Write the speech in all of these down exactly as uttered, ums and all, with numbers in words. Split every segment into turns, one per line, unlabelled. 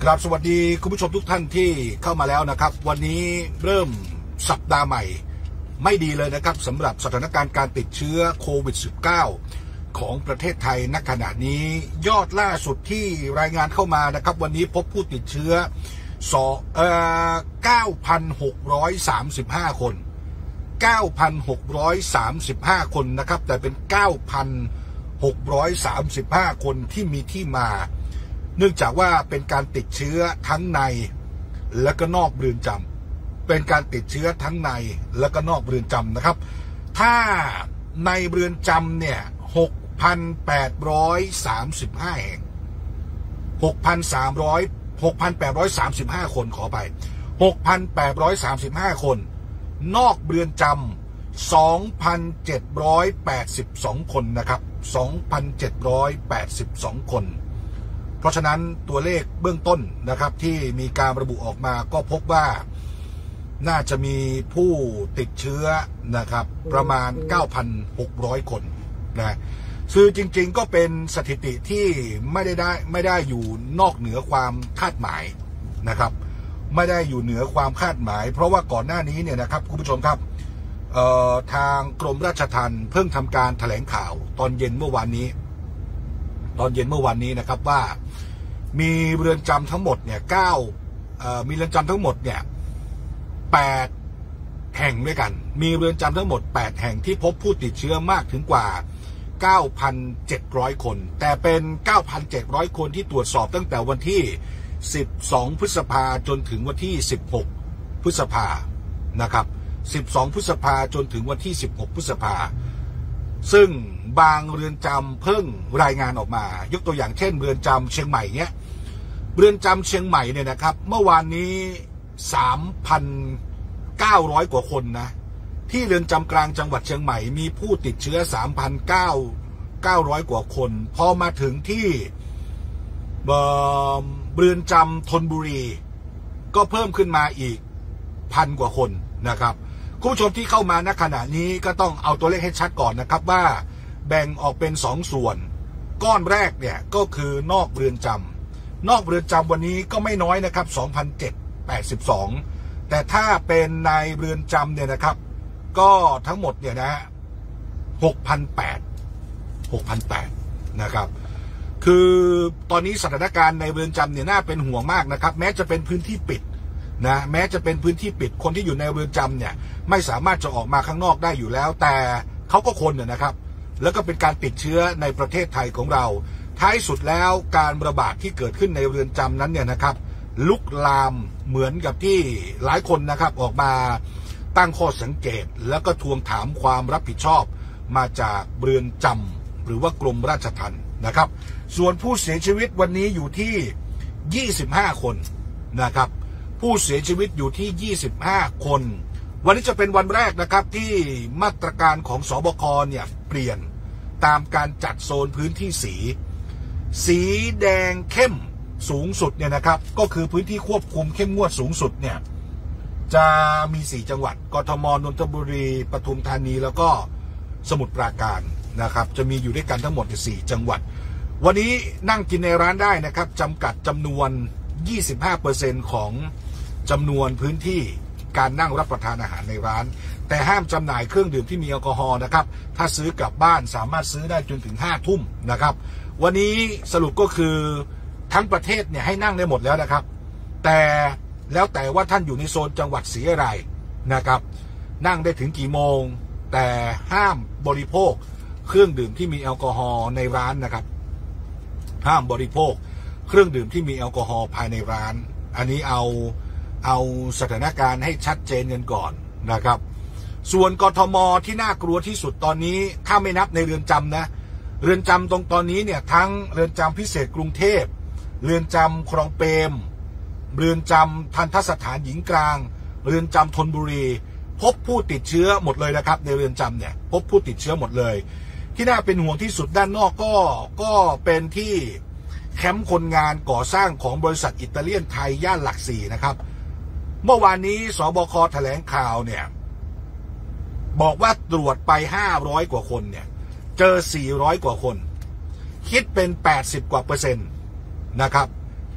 ครับสวัสดีคุณผู้ชมทุกท่านที่เข้ามาแล้วนะครับวันนี้เริ่มสัปดาห์ใหม่ไม่ดีเลยนะครับสำหรับสถานการณ์การติดเชื้อโควิด สิบเก้า ของประเทศไทยณขณะนี้ยอดล่าสุดที่รายงานเข้ามานะครับวันนี้พบผู้ติดเชื้อเก้าพันหกร้อยสามสิบห้า คน เก้าพันหกร้อยสามสิบห้า คนนะครับแต่เป็น เก้าพันหกร้อยสามสิบห้า คนที่มีที่มาเนื่องจากว่าเป็นการติดเชื้อทั้งในและก็นอกเรือนจำเป็นการติดเชื้อทั้งในและก็นอกเรือนจำนะครับถ้าในเรือนจำเนี่ย หกพันแปดร้อยสามสิบห้า แห่ง หกพันแปดร้อยสามสิบห้า คนขอไป หกพันแปดร้อยสามสิบห้า คนนอกเรือนจำ สองพันเจ็ดร้อยแปดสิบสอง คนนะครับ สองพันเจ็ดร้อยแปดสิบสอง คนเพราะฉะนั้นตัวเลขเบื้องต้นนะครับที่มีการระบุออกมาก็พบว่าน่าจะมีผู้ติดเชื้อนะครับประมาณ เก้าพันหกร้อย คนนะซึ่งจริงๆก็เป็นสถิติที่ไม่ได้ได้ไม่ได้อยู่นอกเหนือความคาดหมายนะครับไม่ได้อยู่เหนือความคาดหมายเพราะว่าก่อนหน้านี้เนี่ยนะครับคุณผู้ชมครับทางกรมราชทัณฑ์เพิ่งทำการแถลงข่าวตอนเย็นเมื่อวานนี้ตอนเย็นเมื่อวานนี้นะครับว่ามีเรือนจำทั้งหมดเนี่ยเก้ามีเรือนจำทั้งหมดเนี่ยแปดแห่งด้วยกันมีเรือนจำทั้งหมดแปดแห่งที่พบผู้ติดเชื้อมากถึงกว่า เก้าพันเจ็ดร้อย คนแต่เป็น เก้าพันเจ็ดร้อย คนที่ตรวจสอบตั้งแต่วันที่สิบสองพฤษภาจนถึงวันที่สิบหกพฤษภานะครับสิบสองพฤษภาจนถึงวันที่สิบหกพฤษภาซึ่งบางเรือนจำเพิ่งรายงานออกมายกตัวอย่างเช่นเรือนจำเชียงใหม่เนี้ยเรือนจำเชียงใหม่เนี่ยนะครับเมื่อวานนี้ สามพันเก้าร้อย กว่าคนนะที่เรือนจำกลางจังหวัดเชียงใหม่มีผู้ติดเชื้อ สามพันเก้าร้อย กว่าคนพอมาถึงที่เรือนจำธนบุรีก็เพิ่มขึ้นมาอีกพันกว่าคนนะครับคุณผู้ชมที่เข้ามาณขณะนี้ก็ต้องเอาตัวเลขให้ชัดก่อนนะครับว่าแบ่งออกเป็นสองส่วนก้อนแรกเนี่ยก็คือนอกเรือนจำนอกเรือนจำวันนี้ก็ไม่น้อยนะครับ สองพันเจ็ดร้อยแปดสิบสอง แต่ถ้าเป็นในเรือนจำเนี่ยนะครับก็ทั้งหมดเนี่ยนะ หกพันแปดร้อย นะครับคือตอนนี้สถานการณ์ในเรือนจำเนี่ยน่าเป็นห่วงมากนะครับแม้จะเป็นพื้นที่ปิดนะแม้จะเป็นพื้นที่ปิดคนที่อยู่ในเรือนจำเนี่ยไม่สามารถจะออกมาข้างนอกได้อยู่แล้วแต่เขาก็คนเนี่ยนะครับแล้วก็เป็นการติดเชื้อในประเทศไทยของเราท้ายสุดแล้วการระบาดที่เกิดขึ้นในเรือนจำนั้นเนี่ยนะครับลุกลามเหมือนกับที่หลายคนนะครับออกมาตั้งข้อสังเกตแล้วก็ทวงถามความรับผิดชอบมาจากเรือนจำหรือว่ากรมราชทัณฑ์นะครับส่วนผู้เสียชีวิตวันนี้อยู่ที่ยี่สิบห้าคนนะครับผู้เสียชีวิตอยู่ที่ยี่สิบห้าคนวันนี้จะเป็นวันแรกนะครับที่มาตรการของสบคเนี่ยเปลี่ยนตามการจัดโซนพื้นที่สีสีแดงเข้มสูงสุดเนี่ยนะครับก็คือพื้นที่ควบคุมเข้มงวดสูงสุดเนี่ยจะมีสี่จังหวัดกทมนนทบุรีปทุมธานีแล้วก็สมุทรปราการนะครับจะมีอยู่ด้วยกันทั้งหมดสี่จังหวัดวันนี้นั่งกินในร้านได้นะครับจำกัดจำนวน ยี่สิบห้าเปอร์เซ็นต์ ของจำนวนพื้นที่การนั่งรับประทานอาหารในร้านแต่ห้ามจำหน่ายเครื่องดื่มที่มีแอลกอฮอล์นะครับถ้าซื้อกลับบ้านสามารถซื้อได้จนถึงห้าทุ่มนะครับวันนี้สรุปก็คือทั้งประเทศเนี่ยให้นั่งได้หมดแล้วนะครับแต่แล้วแต่ว่าท่านอยู่ในโซนจังหวัดสีอะไรนะครับนั่งได้ถึงกี่โมงแต่ห้ามบริโภคเครื่องดื่มที่มีแอลกอฮอล์ในร้านนะครับห้ามบริโภคเครื่องดื่มที่มีแอลกอฮอล์ภายในร้านอันนี้เอาเอาสถานการณ์ให้ชัดเจนกันก่อนนะครับส่วนกทมที่น่ากลัวที่สุดตอนนี้ถ้าไม่นับในเรือนจำนะเรือนจำตรงตอนนี้เนี่ยทั้งเรือนจำพิเศษกรุงเทพเรือนจำคลองเปรมเรือนจำทัณฑสถานหญิงกลางเรือนจำธนบุรีพบผู้ติดเชื้อหมดเลยนะครับในเรือนจำเนี่ยพบผู้ติดเชื้อหมดเลยที่น่าเป็นห่วงที่สุดด้านนอกก็ก็เป็นที่แคมป์คนงานก่อสร้างของบริษัทอิตาเลียนไทยย่านหลักสี่นะครับเมื่อวานนี้สบคแถลงข่าวเนี่ยบอกว่าตรวจไปห้าร้อยกว่าคนเนี่ยเจอสี่ร้อยกว่าคนคิดเป็นแปดสิบกว่าเปอร์เซ็นต์นะครับ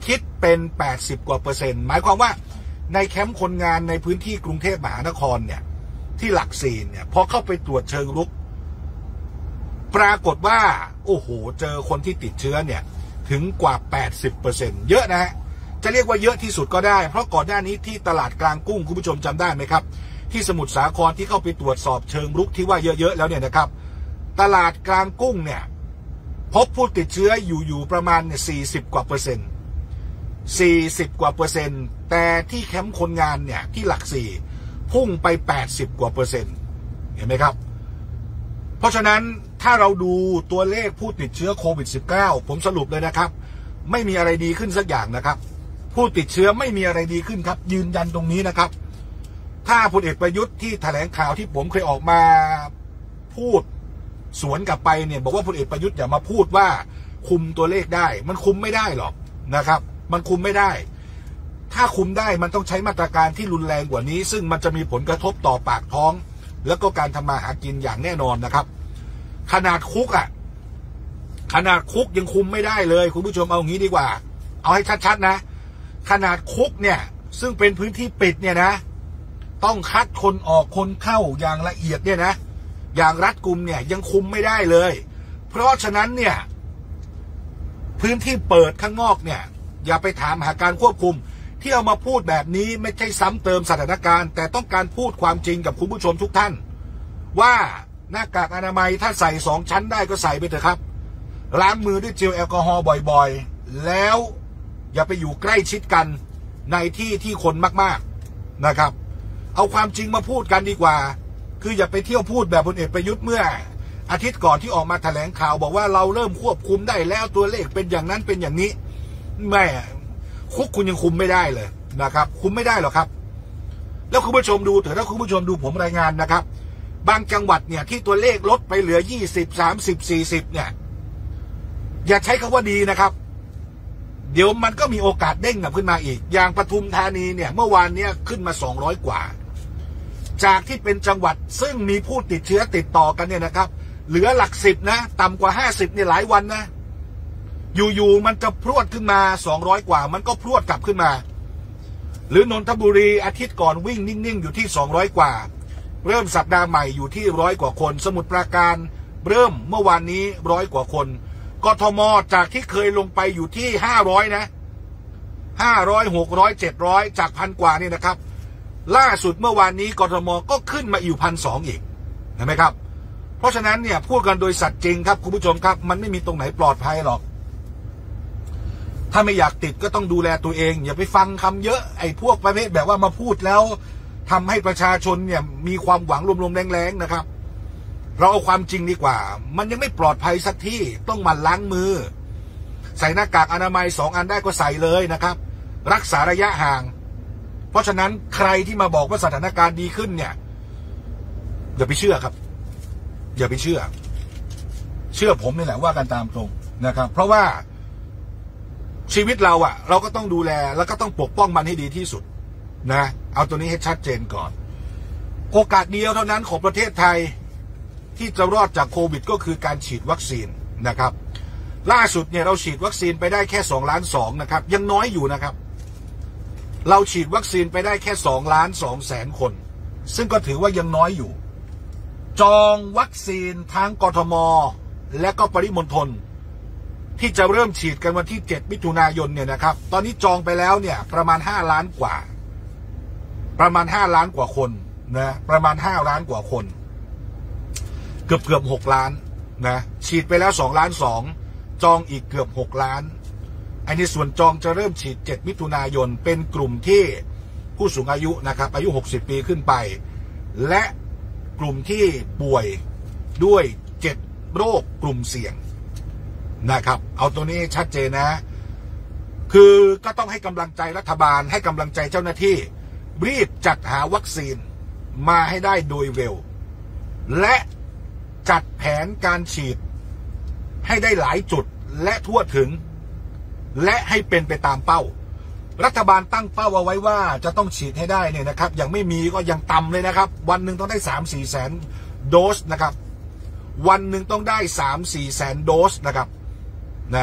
คิดเป็นแปดสิบกว่าเปอร์เซ็นต์หมายความว่าในแคมป์คนงานในพื้นที่กรุงเทพมหานครเนี่ยที่หลักสี่เนี่ยพอเข้าไปตรวจเชิงรุกปรากฏว่าโอ้โหเจอคนที่ติดเชื้อเนี่ยถึงกว่า แปดสิบเปอร์เซ็นต์ เยอะนะฮะจะเรียกว่าเยอะที่สุดก็ได้เพราะก่อนหน้านี้ที่ตลาดกลางกุ้งคุณผู้ชมจำได้ไหมครับที่สมุทรสาครที่เข้าไปตรวจสอบเชิงรุกที่ว่าเยอะๆแล้วเนี่ยนะครับตลาดกลางกุ้งเนี่ยพบผู้ติดเชื้ออยู่อยู่ประมาณเนี่ยสี่สิบกว่าเปอร์เซ็นต์สี่สิบกว่าเปอร์เซ็นต์แต่ที่แคมป์คนงานเนี่ยที่หลักสี่พุ่งไปแปดสิบกว่าเปอร์เซ็นต์เห็นไหมครับเพราะฉะนั้นถ้าเราดูตัวเลขผู้ติดเชื้อโควิด สิบเก้า ผมสรุปเลยนะครับไม่มีอะไรดีขึ้นสักอย่างนะครับผู้ติดเชื้อไม่มีอะไรดีขึ้นครับยืนยันตรงนี้นะครับถ้าพลเอกประยุทธ์ที่แถลงข่าวที่ผมเคยออกมาพูดสวนกลับไปเนี่ยบอกว่าพลเอกประยุทธ์อย่ามาพูดว่าคุมตัวเลขได้มันคุมไม่ได้หรอกนะครับมันคุมไม่ได้ถ้าคุมได้มันต้องใช้มาตรการที่รุนแรงกว่านี้ซึ่งมันจะมีผลกระทบต่อปากท้องแล้วก็การทำมาหากินอย่างแน่นอนนะครับขนาดคุกอ่ะขนาดคุกยังคุมไม่ได้เลยคุณผู้ชมเอางี้ดีกว่าเอาให้ชัดๆนะขนาดคุกเนี่ยซึ่งเป็นพื้นที่ปิดเนี่ยนะต้องคัดคนออกคนเข้าอย่างละเอียดเนี่ยนะอย่างรัดกุมเนี่ยยังคุมไม่ได้เลยเพราะฉะนั้นเนี่ยพื้นที่เปิดข้างนอกเนี่ยอย่าไปถามหาการควบคุมที่เอามาพูดแบบนี้ไม่ใช่ซ้ำเติมสถานการณ์แต่ต้องการพูดความจริงกับคุณผู้ชมทุกท่านว่าหน้ากากอนามัยถ้าใส่สองชั้นได้ก็ใส่ไปเถอะครับล้างมือด้วยเจลแอลกอฮอล์บ่อยๆแล้วอย่าไปอยู่ใกล้ชิดกันในที่ที่คนมากๆนะครับเอาความจริงมาพูดกันดีกว่าคืออย่าไปเที่ยวพูดแบบพลเอกประยุทธ์เมื่ออาทิตย์ก่อนที่ออกมาแถลงข่าวบอกว่าเราเริ่มควบคุมได้แล้วตัวเลขเป็นอย่างนั้นเป็นอย่างนี้แม่คุกคุณยังคุมไม่ได้เลยนะครับคุมไม่ได้หรอกครับแล้วคุณผู้ชมดูเถอะถ้าคุณผู้ชมดูผมรายงานนะครับบางจังหวัดเนี่ยที่ตัวเลขลดไปเหลือยี่สิบ สามสิบ สี่สิบเนี่ยอย่าใช้คำว่าดีนะครับเดี๋ยวมันก็มีโอกาสเด้งกลับขึ้นมาอีกอย่างปทุมธานีเนี่ยเมื่อวานเนี้ยขึ้นมาสองร้อยกว่าจากที่เป็นจังหวัดซึ่งมีผู้ติดเชื้อติดต่อกันเนี่ยนะครับเหลือหลักสิบนะต่ำกว่าห้าสิบเนี่ยหลายวันนะอยู่ๆมันจะพรวดขึ้นมาสองร้อยกว่ามันก็พรวดกลับขึ้นมาหรือนนทบุรีอาทิตย์ก่อนวิ่งนิ่งๆอยู่ที่สองร้อยกว่าเริ่มสัปดาห์ใหม่อยู่ที่ร้อยกว่าคนสมุทรปราการเริ่มเมื่อวานนี้ร้อยกว่าคนกทมจากที่เคยลงไปอยู่ที่ห้าร้อยนะห้าร้อย หกร้อย เจ็ดร้อยจากพันกว่านี่นะครับล่าสุดเมื่อวานนี้กทมก็ขึ้นมาอยู่พันสองอีกเห็นไหมครับเพราะฉะนั้นเนี่ยพูดกันโดยสัตย์จริงครับคุณผู้ชมครับมันไม่มีตรงไหนปลอดภัยหรอกถ้าไม่อยากติดก็ต้องดูแลตัวเองอย่าไปฟังคำเยอะไอ้พวกประเภทแบบว่ามาพูดแล้วทำให้ประชาชนเนี่ยมีความหวังลมๆแรงๆนะครับเราเอาความจริงดีกว่ามันยังไม่ปลอดภัยสักที่ต้องหมั่นล้างมือใส่หน้ากากอนามัยสองอันได้ก็ใส่เลยนะครับรักษาระยะห่างเพราะฉะนั้นใครที่มาบอกว่าสถานการณ์ดีขึ้นเนี่ยอย่าไปเชื่อครับอย่าไปเชื่อเชื่อผมนี่แหละว่ากันตามตรงนะครับเพราะว่าชีวิตเราอะเราก็ต้องดูแลแล้วก็ต้องปกป้องมันให้ดีที่สุดนะเอาตัวนี้ให้ชัดเจนก่อนโอกาสเดียวเท่านั้นของประเทศไทยที่จะรอดจากโควิดก็คือการฉีดวัคซีนนะครับล่าสุดเนี่ยเราฉีดวัคซีนไปได้แค่สองล้านสองนะครับยังน้อยอยู่นะครับเราฉีดวัคซีนไปได้แค่สองล้านสองแสนคนซึ่งก็ถือว่ายังน้อยอยู่จองวัคซีนทั้งกทมและก็ปริมณฑลที่จะเริ่มฉีดกันวันที่เจ็ดมิถุนายนเนี่ยนะครับตอนนี้จองไปแล้วเนี่ยประมาณห้าล้านกว่าประมาณห้าล้านกว่าคนนะประมาณห้าล้านกว่าคนเกือบเกือบหกล้านนะฉีดไปแล้วสองล้านสองจองอีกเกือบหกล้านอันนี้ส่วนจองจะเริ่มฉีดเจ็ดมิถุนายนเป็นกลุ่มที่ผู้สูงอายุนะครับอายุหกสิบปีขึ้นไปและกลุ่มที่ป่วยด้วยเจ็ดโรคกลุ่มเสี่ยงนะครับเอาตัวนี้ชัดเจนนะคือก็ต้องให้กำลังใจรัฐบาลให้กำลังใจเจ้าหน้าที่รีบจัดหาวัคซีนมาให้ได้โดยเร็วและจัดแผนการฉีดให้ได้หลายจุดและทั่วถึงและให้เป็นไปตามเป้ารัฐบาลตั้งเป้าเอาไว้ว่าจะต้องฉีดให้ได้เนี่ยนะครับยังไม่มีก็ยังต่ำเลยนะครับวันหนึ่งต้องได้สามสี่แสนโดสนะครับวันหนึ่งต้องได้สามสี่แสนโดสนะครับนะ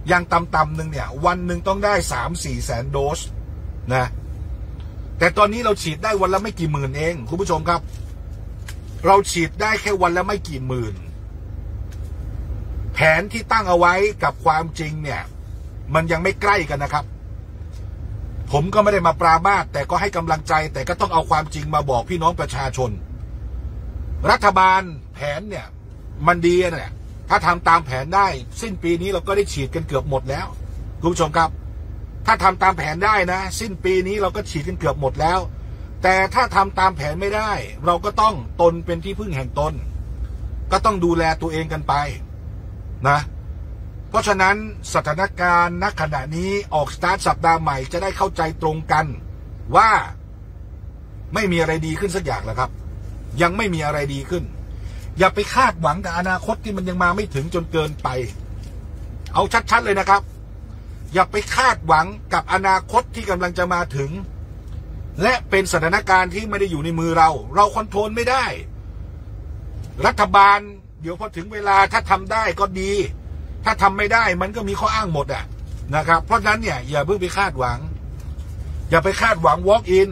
อย่างต่ำๆหนึ่งเนี่ยวันหนึ่งต้องได้สามสี่แสนโดสนะแต่ตอนนี้เราฉีดได้วันละไม่กี่หมื่นเองคุณผู้ชมครับเราฉีดได้แค่วันละไม่กี่หมื่นแผนที่ตั้งเอาไว้กับความจริงเนี่ยมันยังไม่ใกล้กันนะครับผมก็ไม่ได้มาปรามาสแต่ก็ให้กำลังใจแต่ก็ต้องเอาความจริงมาบอกพี่น้องประชาชนรัฐบาลแผนเนี่ยมันดีเนี่ยถ้าทำตามแผนได้สิ้นปีนี้เราก็ได้ฉีดกันเกือบหมดแล้วคุณผู้ชมครับถ้าทำตามแผนได้นะสิ้นปีนี้เราก็ฉีดกันเกือบหมดแล้วแต่ถ้าทำตามแผนไม่ได้เราก็ต้องตนเป็นที่พึ่งแห่งตนก็ต้องดูแลตัวเองกันไปนะเพราะฉะนั้นสถานการณ์ณขณะนี้ออกสตาร์ทสัปดาห์ใหม่จะได้เข้าใจตรงกันว่าไม่มีอะไรดีขึ้นสักอย่างแล้วครับยังไม่มีอะไรดีขึ้นอย่าไปคาดหวังกับอนาคตที่มันยังมาไม่ถึงจนเกินไปเอาชัดๆเลยนะครับอย่าไปคาดหวังกับอนาคตที่กำลังจะมาถึงและเป็นสถานการณ์ที่ไม่ได้อยู่ในมือเราเราคอนโทรลไม่ได้รัฐบาลเดี๋ยวพอถึงเวลาถ้าทำได้ก็ดีถ้าทำไม่ได้มันก็มีข้ออ้างหมดอ่ะนะครับเพราะฉะนั้นเนี่ยอย่าเพิ่งไปคาดหวังอย่าไปคาดหวัง walk in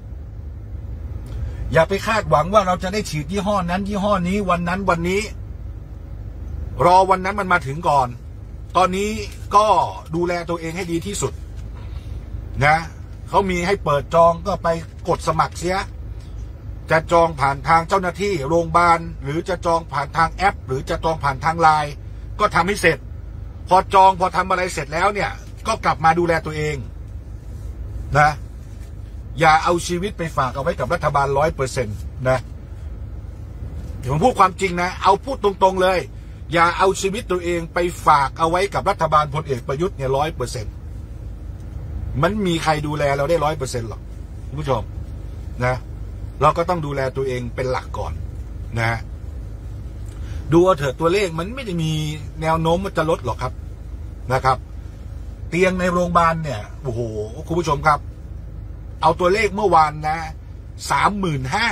อย่าไปคาดหวังว่าเราจะได้ฉีดยี่ห้อนั้นยี่ห้อนี้วันนั้นวันนี้รอวันนั้นมันมาถึงก่อนตอนนี้ก็ดูแลตัวเองให้ดีที่สุดนะเขามีให้เปิดจองก็ไปกดสมัครเสียจะจองผ่านทางเจ้าหน้าที่โรงพยาบาลหรือจะจองผ่านทางแอปหรือจะจองผ่านทางไลน์ก็ทำให้เสร็จพอจองพอทำอะไรเสร็จแล้วเนี่ยก็กลับมาดูแลตัวเองนะอย่าเอาชีวิตไปฝากเอาไว้กับรัฐบาลร้อยเปอร์เซ็นต์นะผมพูดความจริงนะเอาพูดตรงๆเลยอย่าเอาชีวิตตัวเองไปฝากเอาไว้กับรัฐบาลพลเอกประยุทธ์เนี่ยร้อยเปอร์เซ็นต์มันมีใครดูแลเราได้ร้อยเปอร์เซ็นต์หรอกคุณผู้ชมนะเราก็ต้องดูแลตัวเองเป็นหลักก่อนนะดูเอาเถิดตัวเลขมันไม่ได้มีแนวโน้มว่าจะลดหรอกครับนะครับเตียงในโรงพยาบาลเนี่ยโอ้โหคุณผู้ชมครับเอาตัวเลขเมื่อวานนะสามหมื่นห้า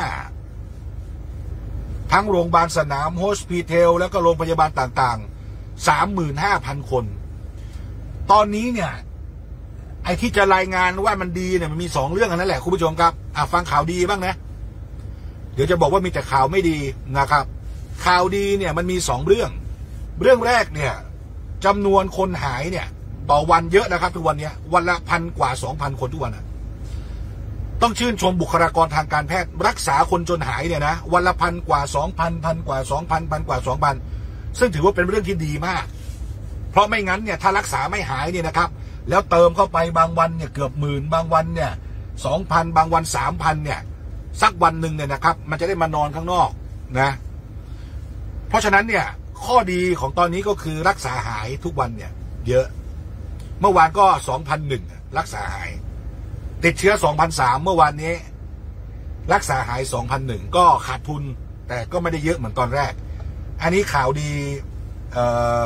ทั้งโรงพยาบาลสนามโฮสพิทอลแล้วก็โรงพยาบาลต่างๆสามหมื่นห้าพันคนตอนนี้เนี่ยไอ้ที่จะรายงานว่ามันดีเนี่ยมันมีสองเรื่องอันนั้นแหละคุณผู้ชมครับอ่ะฟังข่าวดีบ้างนะเดี๋ยวจะบอกว่ามีแต่ข่าวไม่ดีนะครับข่าวดีเนี่ยมันมีสองเรื่องเรื่องแรกเนี่ยจำนวนคนหายเนี่ยต่อวันเยอะนะครับทุกวันนี้วันละพันกว่าสองพันคนทุกวันนะต้องชื่นชมบุคลากรทางการแพทย์รักษาคนจนหายเนี่ยนะวันละพันกว่าสองพันพันกว่าสองพันพันกว่าสองพันซึ่งถือว่าเป็นเรื่องที่ดีมากเพราะไม่งั้นเนี่ยถ้ารักษาไม่หายเนี่ยนะครับแล้วเติมเข้าไปบางวันเนี่ยเกือบหมื่นบางวันเนี่ยสองพันบางวันสามพันเนี่ยสักวันหนึ่งเนี่ยนะครับมันจะได้มานอนข้างนอกนะเพราะฉะนั้นเนี่ยข้อดีของตอนนี้ก็คือรักษาหายทุกวันเนี่ยเยอะเมื่อวานก็สองพันหนึ่งรักษาหายติดเชื้อสองพันสามเมื่อวานนี้รักษาหายสองพันหนึ่งก็ขาดทุนแต่ก็ไม่ได้เยอะเหมือนตอนแรกอันนี้ข่าวดีเอ่อ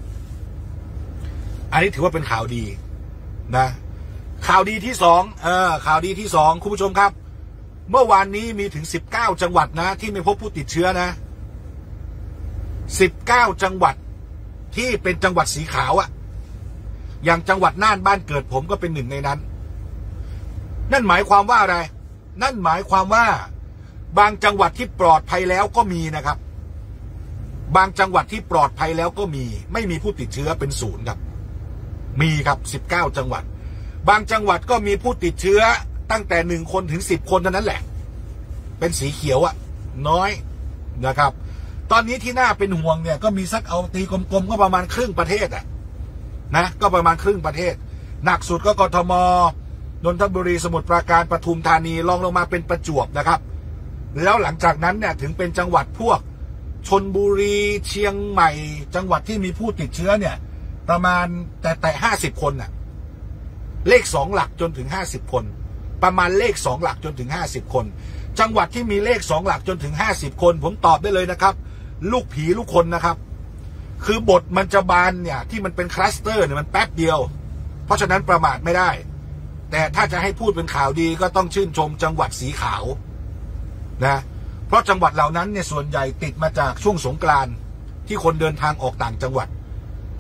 อันนี้ถือว่าเป็นข่าวดีนะข่าวดีที่สองเออข่าวดีที่สองคุณผู้ชมครับเมื่อวานนี้มีถึงสิบเก้าจังหวัดนะที่ไม่พบผู้ติดเชื้อนะสิบเก้าจังหวัดที่เป็นจังหวัดสีขาวอะอย่างจังหวัดน่านบ้านเกิดผมก็เป็นหนึ่งในนั้นนั่นหมายความว่าอะไรนั่นหมายความว่าบางจังหวัดที่ปลอดภัยแล้วก็มีนะครับบางจังหวัดที่ปลอดภัยแล้วก็มีไม่มีผู้ติดเชื้อเป็นศูนย์ครับมีครับสิบเก้าจังหวัดบางจังหวัดก็มีผู้ติดเชื้อตั้งแต่หนึ่งคนถึงสิบคนเท่านั้นแหละเป็นสีเขียวอะน้อยนะครับตอนนี้ที่น่าเป็นห่วงเนี่ยก็มีสักเอาตีกลมๆก็ประมาณครึ่งประเทศอะนะก็ประมาณครึ่งประเทศหนักสุดก็กทมนนทบุรีสมุทรปราการปทุมธานีลองลงมาเป็นประจวบนะครับแล้วหลังจากนั้นเนี่ยถึงเป็นจังหวัดพวกชลบุรีเชียงใหม่จังหวัดที่มีผู้ติดเชื้อเนี่ยประมาณแต่แต่ห้าสิบคนน่ะเลขสองหลักจนถึงห้าสิบคนประมาณเลขสองหลักจนถึงห้าสิบคนจังหวัดที่มีเลขสองหลักจนถึงห้าสิบคนผมตอบได้เลยนะครับลูกผีลูกคนนะครับคือบทมันจะบานเนี่ยที่มันเป็นคลัสเตอร์เนี่ยมันแป๊บเดียวเพราะฉะนั้นประมาทไม่ได้แต่ถ้าจะให้พูดเป็นข่าวดีก็ต้องชื่นชมจังหวัดสีขาวนะเพราะจังหวัดเหล่านั้นเนี่ยส่วนใหญ่ติดมาจากช่วงสงกรานต์ที่คนเดินทางออกต่างจังหวัด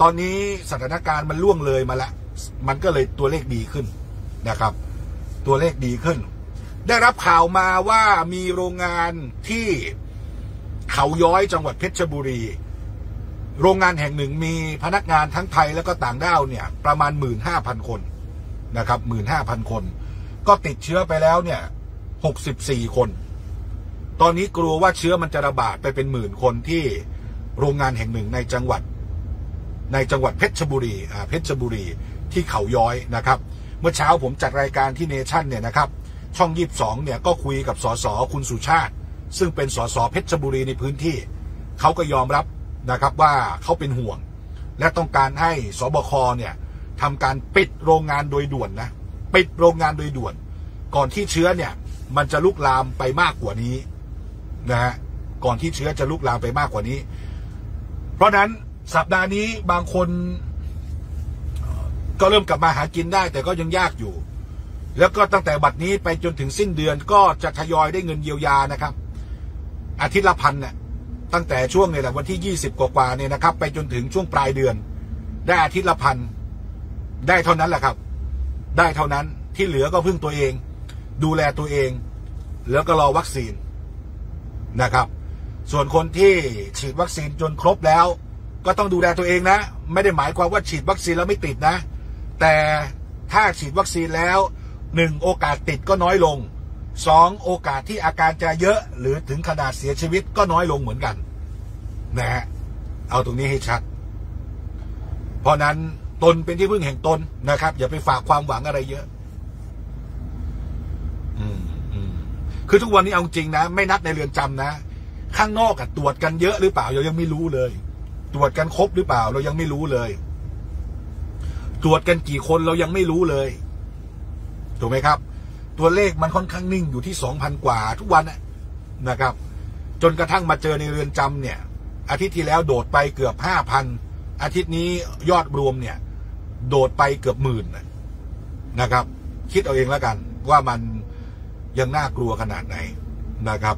ตอนนี้สถานการณ์มันล่วงเลยมาแล้วมันก็เลยตัวเลขดีขึ้นนะครับตัวเลขดีขึ้นได้รับข่าวมาว่ามีโรงงานที่เขาย้อยจังหวัดเพชรบุรีโรงงานแห่งหนึ่งมีพนักงานทั้งไทยแล้วก็ต่างด้าวเนี่ยประมาณ หนึ่งหมื่นห้าพัน คนนะครับ หนึ่งหมื่นห้าพัน คนก็ติดเชื้อไปแล้วเนี่ยหกสิบสี่คนตอนนี้กลัวว่าเชื้อมันจะระบาดไปเป็นหมื่นคนที่โรงงานแห่งหนึ่งในจังหวัดในจังหวัดเพชรบุรีอ่าเพชรบุรีที่เขาย้อยนะครับเมื่อเช้าผมจัดรายการที่เนชั่นเนี่ยนะครับช่องยี่สิบสองเนี่ยก็คุยกับสสคุณสุชาติซึ่งเป็นสสเพชรบุรีในพื้นที่เขาก็ยอมรับนะครับว่าเขาเป็นห่วงและต้องการให้สบคเนี่ยทำการปิดโรงงานโดยด่วนนะปิดโรงงานโดยด่วนก่อนที่เชื้อเนี่ยมันจะลุกลามไปมากกว่านี้นะฮะก่อนที่เชื้อจะลุกลามไปมากกว่านี้เพราะนั้นสัปดาห์นี้บางคนก็เริ่มกลับมาหากินได้แต่ก็ยังยากอยู่แล้วก็ตั้งแต่บัดนี้ไปจนถึงสิ้นเดือนก็จะทยอยได้เงินเยียวยานะครับอาทิตย์ละพันเนี่ยตั้งแต่ช่วงเนี่ยแหละวันที่ยี่สิบกว่าๆเนี่ยนะครับไปจนถึงช่วงปลายเดือนได้อาทิตย์ละพันได้เท่านั้นแหละครับได้เท่านั้นที่เหลือก็พึ่งตัวเองดูแลตัวเองแล้วก็รอวัคซีนนะครับส่วนคนที่ฉีดวัคซีนจนครบแล้วก็ต้องดูแลตัวเองนะไม่ได้หมายความว่าฉีดวัคซีนแล้วไม่ติดนะแต่ถ้าฉีดวัคซีนแล้วหนึ่งโอกาสติดก็น้อยลงสองโอกาสที่อาการจะเยอะหรือถึงขนาดเสียชีวิตก็น้อยลงเหมือนกันนะฮะเอาตรงนี้ให้ชัดเพราะนั้นตนเป็นที่พึ่งแห่งตนนะครับอย่าไปฝากความหวังอะไรเยอะอืมอืมคือทุกวันนี้เอาจริงนะไม่นับในเรือนจำนะข้างนอกอะตรวจกันเยอะหรือเปล่าเรายังไม่รู้เลยตรวจกันครบหรือเปล่าเรายังไม่รู้เลยตรวจกันกี่คนเรายังไม่รู้เลยถูกไหมครับตัวเลขมันค่อนข้างนิ่งอยู่ที่ สองพัน กว่าทุกวันนะครับจนกระทั่งมาเจอในเรือนจำเนี่ยอาทิตย์ที่แล้วโดดไปเกือบ ห้าพัน อาทิตย์นี้ยอดรวมเนี่ยโดดไปเกือบหมื่นนะครับคิดเอาเองแล้วกันว่ามันยังน่ากลัวขนาดไหนนะครับ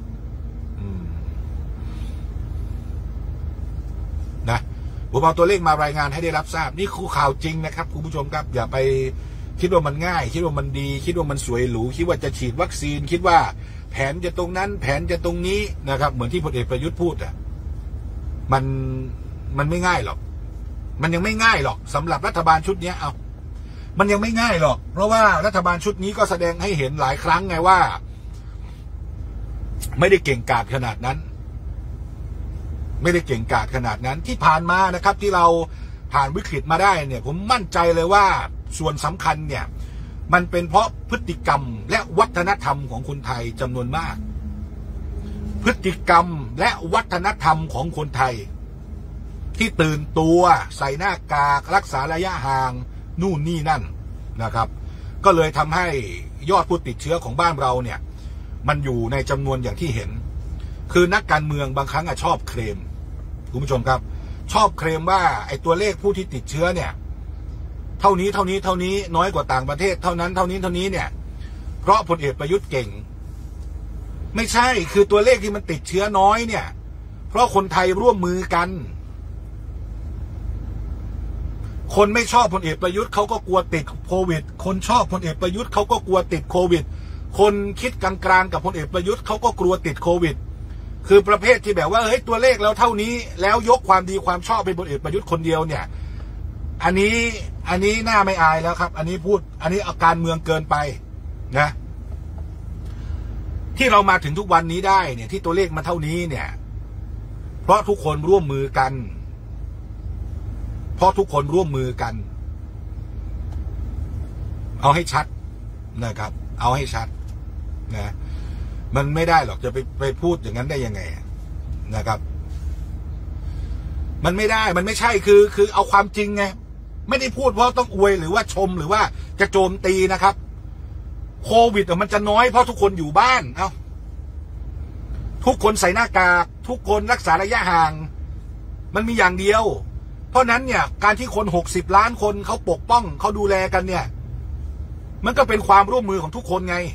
นะผมเอาตัวเลขมารายงานให้ได้รับทราบนี่คือข่าวจริงนะครับคุณผู้ชมครับอย่าไปคิดว่ามันง่ายคิดว่ามันดีคิดว่ามันสวยหรูคิดว่าจะฉีดวัคซีนคิดว่าแผนจะตรงนั้นแผนจะตรงนี้นะครับเหมือนที่พลเอกประยุทธ์พูดอ่ะมันมันไม่ง่ายหรอกมันยังไม่ง่ายหรอกสำหรับรัฐบาลชุดนี้เอามันยังไม่ง่ายหรอกเพราะว่ารัฐบาลชุดนี้ก็แสดงให้เห็นหลายครั้งไงว่าไม่ได้เก่งกาจขนาดนั้นไม่ได้เก่งกาจขนาดนั้นที่ผ่านมานะครับที่เราผ่านวิกฤตมาได้เนี่ยผมมั่นใจเลยว่าส่วนสำคัญเนี่ยมันเป็นเพราะพฤติกรรมและวัฒนธรรมของคนไทยจำนวนมากพฤติกรรมและวัฒนธรรมของคนไทยที่ตื่นตัวใส่หน้ากากรักษาระยะห่างนู่นนี่นั่นนะครับก็เลยทำให้ยอดผู้ติดเชื้อของบ้านเราเนี่ยมันอยู่ในจำนวนอย่างที่เห็นคือนักการเมืองบางครั้งชอบเคลมคุณผู้ชมครับชอบเคลมว่าไอ้ตัวเลขผู้ที่ติดเชื้อเนี่ยเท่านี้เท่านี้เท่านี้น้อยกว่าต่างประเทศเท่านั้นเท่านี้เท่านี้เนี่ยเพราะพลเอกประยุทธ์เก่งไม่ใช่คือตัวเลขที่มันติดเชื้อน้อยเนี่ยเพราะคนไทยร่วมมือกันคนไม่ชอบพลเอกประยุทธ์เขาก็กลัวติดโควิดคนชอบพลเอกประยุทธ์เขาก็กลัวติดโควิดคนคิดกลางๆกับพลเอกประยุทธ์เขาก็กลัวติดโควิดคือประเภทที่แบบว่าเฮ้ยตัวเลขเราเท่านี้แล้วยกความดีความชอบเป็นพลเอกประยุทธ์คนเดียวเนี่ยอันนี้อันนี้น่าไม่อายแล้วครับอันนี้พูดอันนี้เอาการเมืองเกินไปนะที่เรามาถึงทุกวันนี้ได้เนี่ยที่ตัวเลขมาเท่านี้เนี่ยเพราะทุกคนร่วมมือกันเพราะทุกคนร่วมมือกันเอาให้ชัดนะครับเอาให้ชัดนะมันไม่ได้หรอกจะไปไปพูดอย่างนั้นได้ยังไงนะครับมันไม่ได้มันไม่ใช่คือคือเอาความจริงไงไม่ได้พูดเพราะต้องอวยหรือว่าชมหรือว่าจะโจมตีนะครับโควิดมันจะน้อยเพราะทุกคนอยู่บ้านเอ้าทุกคนใส่หน้ากากทุกคนรักษาระยะห่างมันมีอย่างเดียวเพราะนั้นเนี่ยการที่คนหกสิบล้านคนเขาปกป้องเขาดูแลกันเนี่ยมันก็เป็นความร่วมมือของทุกคนไง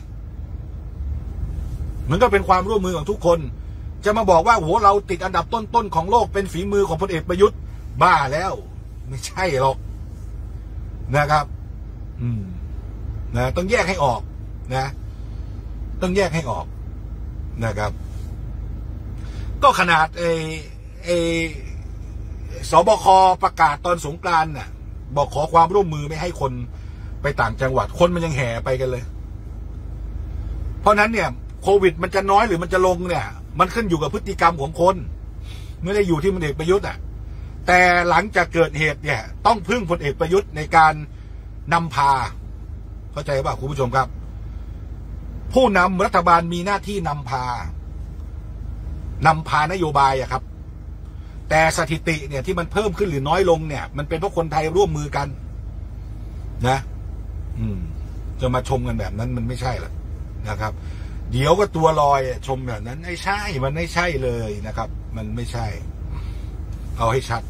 มันก็เป็นความร่วมมือของทุกคนจะมาบอกว่าโหเราติดอันดับต้นๆของโลกเป็นฝีมือของพลเอกประยุทธ์บ้าแล้วไม่ใช่หรอกนะครับอืมนะต้องแยกให้ออกนะต้องแยกให้ออกนะครับก็ขนาดไอ้ไอ้สบคประกาศตอนสงกรานต์น่ะบอกขอความร่วมมือไม่ให้คนไปต่างจังหวัดคนมันยังแห่ไปกันเลยเพราะนั้นเนี่ยโควิดมันจะน้อยหรือมันจะลงเนี่ยมันขึ้นอยู่กับพฤติกรรมของคนไม่ได้อยู่ที่พลเอกประยุทธ์อ่ะแต่หลังจากเกิดเหตุเนี่ยต้องพึ่งพลเอกประยุทธ์ในการนำพาเข้าใจป่ะคุณผู้ชมครับผู้นำรัฐบาลมีหน้าที่นำพานำพานโยบายอะครับแต่สถิติเนี่ยที่มันเพิ่มขึ้นหรือน้อยลงเนี่ยมันเป็นเพราะคนไทยร่วมมือกันนะอืมจะมาชมกันแบบนั้นมันไม่ใช่หรอกนะครับเดี๋ยวก็ตัวลอยชมแบบนั้นไม่ใช่มันไม่ใช่เลยนะครับมันไม่ใช่เอาให้ชัด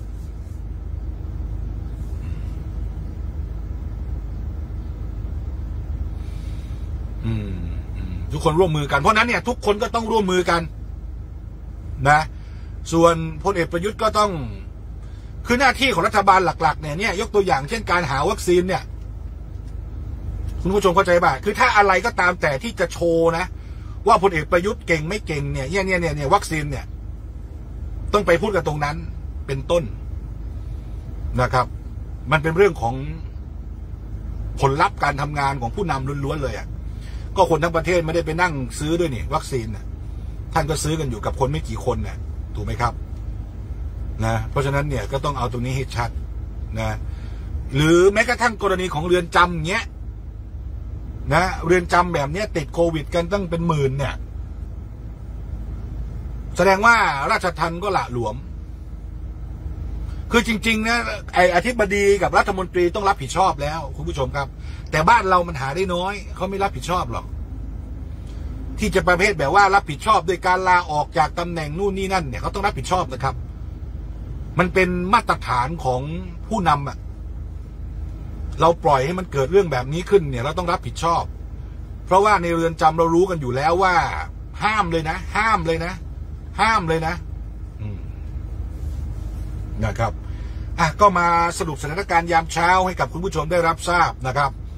อืมทุกคนร่วมมือกันเพราะนั้นเนี่ยทุกคนก็ต้องร่วมมือกันนะส่วนพลเอกประยุทธ์ก็ต้องคือหน้าที่ของรัฐบาลหลักๆเนี่ยเนี่ยยกตัวอย่างเช่นการหาวัคซีนเนี่ยคุณผู้ชมเข้าใจป่ะคือถ้าอะไรก็ตามแต่ที่จะโชว์นะว่าพลเอกประยุทธ์เก่งไม่เก่งเนี่ยเนี่ยเนี่ยเนี่ยวัคซีนเนี่ยต้องไปพูดกันตรงนั้นเป็นต้นนะครับมันเป็นเรื่องของผลลัพธ์การทำงานของผู้นำล้วนๆเลยอ่ะก็คนทั้งประเทศไม่ได้ไปนั่งซื้อด้วยนี่วัคซีนน่ะท่านก็ซื้อกันอยู่กับคนไม่กี่คนน่ะถูกไหมครับนะเพราะฉะนั้นเนี่ยก็ต้องเอาตรงนี้ให้ชัดนะหรือแม้กระทั่งกรณีของเรือนจำเนี้ยนะเรือนจำแบบเนี้ยติดโควิดกันตั้งเป็นหมื่นเนี่ยแสดงว่าราชทัณฑ์ก็ละหลวมคือจริงๆนะไอ้อธิบดีกับรัฐมนตรีต้องรับผิดชอบแล้วคุณผู้ชมครับแต่บ้านเรามันหาได้น้อยเขาไม่รับผิดชอบหรอกที่จะประเภทแบบว่ารับผิดชอบโดยการลาออกจากตำแหน่งนู่นนี่นั่นเนี่ยเขาต้องรับผิดชอบนะครับมันเป็นมาตรฐานของผู้นำอ่ะเราปล่อยให้มันเกิดเรื่องแบบนี้ขึ้นเนี่ยเราต้องรับผิดชอบเพราะว่าในเรือนจำเรารู้กันอยู่แล้วว่าห้ามเลยนะห้ามเลยนะห้ามเลยนะนะครับอ่ะก็มาสรุปสถานการณ์ยามเช้าให้กับคุณผู้ชมได้รับทราบนะครับ